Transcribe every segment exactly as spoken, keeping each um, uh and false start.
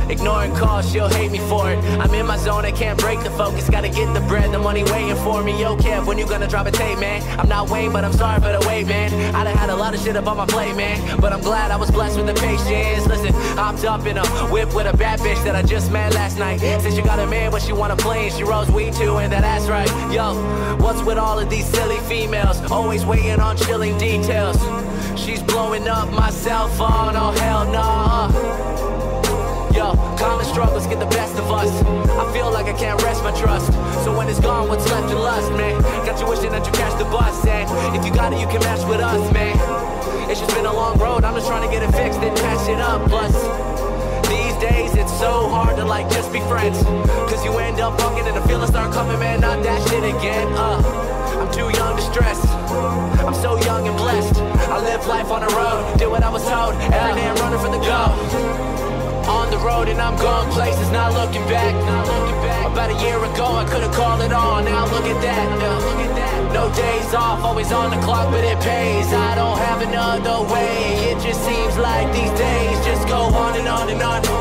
Ignoring calls, she'll hate me for it. I'm in my zone, I can't break the focus. Gotta get the bread, the money waiting for me. Yo, Kev, when you gonna drop a tape, man? I'm not Wayne, but I'm sorry for the wait, man. I done had a lot of shit up on my plate, man, but I'm glad I was blessed with the patience. Listen, hopped up in a whip with a bad bitch that I just met last night. Said she got a man, but she wanna play, and she rolls weed too, and that ass right. Yo, what's with all of these silly females? Always waiting on chilling details. She's blowing up my cell phone, oh hell nah. Yo, common struggles get the best of us. I feel like I can't rest my trust. So when it's gone, what's left to lust, man? Got you wishing that you catch the bus, and if you got it, you can match with us, man. It's just been a long road, I'm just trying to get it fixed and patch it up. Plus, these days it's so hard to like just be friends, cause you end up fucking and the feelings start coming, man, not that shit again. Uh, I'm too young to stress, I'm so young and blessed. I live life on the road, did what I was told, every day I'm running for the goal. On the road and I'm going places, not looking back. About a year ago I could've called it on, now look at that. No days off, always on the clock, but it pays. I don't have another way. It just seems like these days just go on and on and on,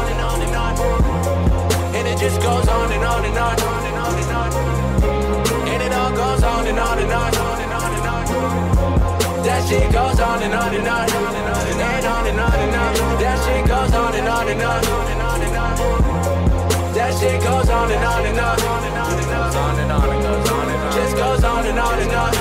and it just goes on and on and on, and it all goes on and on and on. That shit goes on and on and on, and on and on and on. That shit goes on and on and on. That shit goes on and on and on. Just goes on and on and on.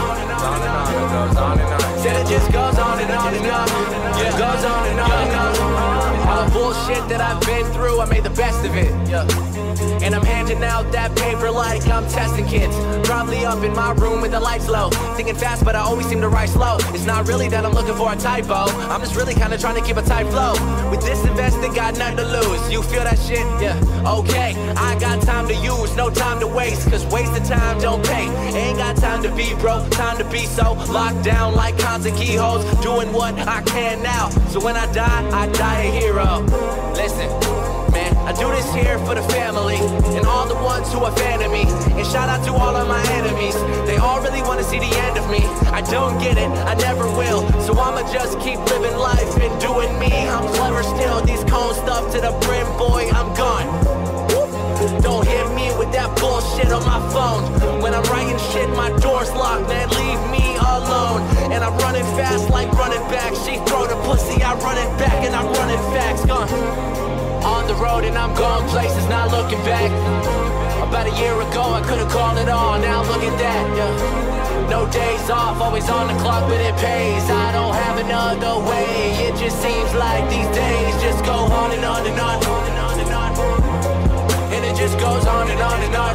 Said it just goes on and on and on. Yeah, goes on and on and on. All the bullshit that I've been through, I made the best of it. Yeah. And I'm handing out that paper like I'm testing kids. Probably up in my room with the lights low, thinking fast but I always seem to write slow. It's not really that I'm looking for a typo, I'm just really kinda trying to keep a tight flow. With this investing, got nothing to lose. You feel that shit? Yeah, okay. I got time to use, no time to waste, cause wasted time don't pay. Ain't got time to be broke, time to be so locked down like cons and keyholes. Doing what I can now, so when I die, I die a hero. Listen, man, I do this here for the family and all the ones who are fan of me. And shout out to all of my enemies, they all really want to see the end of me. I don't get it, I never will, so I'ma just keep living life and doing me. I'm clever still, these cone stuff to the brim, boy, I'm gone. Don't hit me with that bullshit on my phone. When I'm writing shit, my door's locked, man, leave me alone. And I'm running fast like running back. She throw the pussy, I run it back, and I'm running facts, gone. On the road and I'm going places, not looking back. About a year ago I could've called it on, now look at that. Yeah. No days off, always on the clock, but it pays. I don't have another way. It just seems like these days just go on and on and on, and it just goes on and on and on,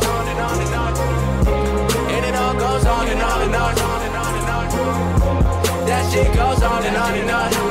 and it all goes on and on and on. That shit goes on and on and on.